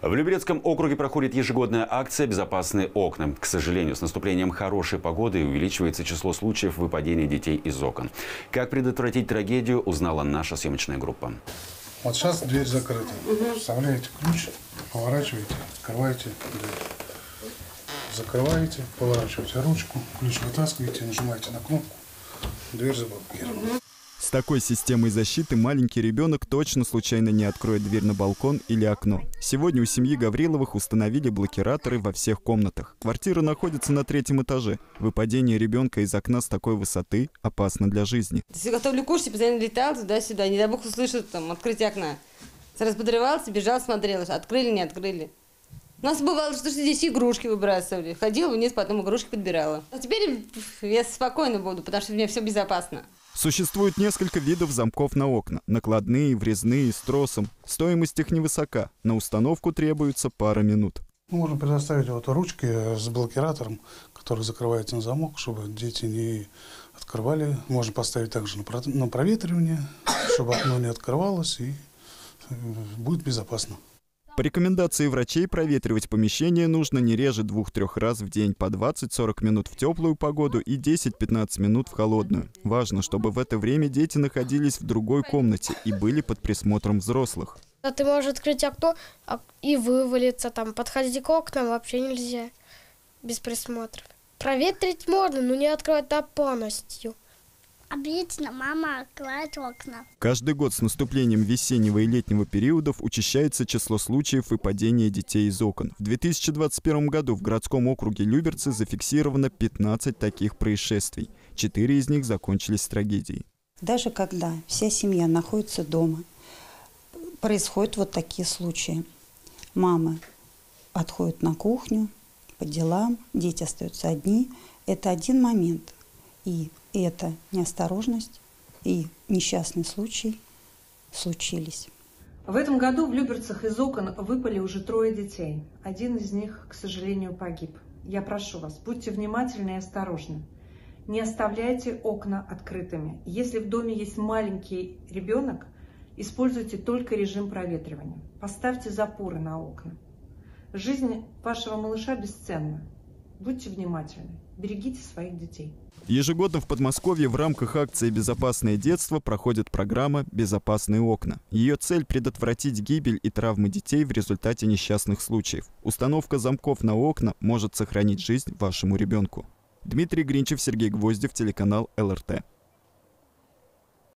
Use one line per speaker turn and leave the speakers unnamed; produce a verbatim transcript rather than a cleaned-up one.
В Люберецком округе проходит ежегодная акция «Безопасные окна». К сожалению, с наступлением хорошей погоды увеличивается число случаев выпадения детей из окон. Как предотвратить трагедию, узнала наша съемочная группа.
Вот сейчас дверь закрыта. Угу. Вставляете ключ, поворачиваете, открываете дверь. Закрываете, поворачиваете ручку, ключ вытаскиваете, нажимаете на кнопку, дверь заблокирована.
С такой системой защиты маленький ребенок точно случайно не откроет дверь на балкон или окно. Сегодня у семьи Гавриловых установили блокираторы во всех комнатах. Квартира находится на третьем этаже. Выпадение ребенка из окна с такой высоты опасно для жизни.
Если готовлю кушать, постоянно летал туда-сюда. Не дай бог услышит там открытие окна. Сразу подрывался, бежал, смотрел, открыли, не открыли. У нас бывало, что здесь игрушки выбрасывали. Ходила вниз, потом игрушки подбирала. А теперь я спокойно буду, потому что у меня все безопасно.
Существует несколько видов замков на окна. Накладные, врезные, с тросом. Стоимость их невысока. На установку требуется пара минут.
Можно предоставить вот ручки с блокиратором, который закрывается на замок, чтобы дети не открывали. Можно поставить также на проветривание, чтобы окно не открывалось, и будет безопасно.
По рекомендации врачей проветривать помещение нужно не реже двух-трех раз в день по двадцать-сорок минут в теплую погоду и десять-пятнадцать минут в холодную. Важно, чтобы в это время дети находились в другой комнате и были под присмотром взрослых.
Ты можешь открыть окно и вывалиться, там, подходить к окнам вообще нельзя без присмотра. Проветрить можно, но не открывать до полностью.
Обычно мама открывает окна.
Каждый год с наступлением весеннего и летнего периодов учащается число случаев выпадения детей из окон. В две тысячи двадцать первом году в городском округе Люберцы зафиксировано пятнадцать таких происшествий. Четыре из них закончились трагедией.
Даже когда вся семья находится дома, происходят вот такие случаи. Мамы отходят на кухню по делам, дети остаются одни. Это один момент. И эта неосторожность и несчастный случай случились.
В этом году в Люберцах из окон выпали уже трое детей. Один из них, к сожалению, погиб. Я прошу вас, будьте внимательны и осторожны. Не оставляйте окна открытыми. Если в доме есть маленький ребенок, используйте только режим проветривания. Поставьте запоры на окна. Жизнь вашего малыша бесценна. Будьте внимательны. Берегите своих детей.
Ежегодно в Подмосковье в рамках акции «Безопасное детство» проходит программа «Безопасные окна». Ее цель – предотвратить гибель и травмы детей в результате несчастных случаев. Установка замков на окна может сохранить жизнь вашему ребенку. Дмитрий Гринчев, Сергей Гвоздев, телеканал эл эр тэ.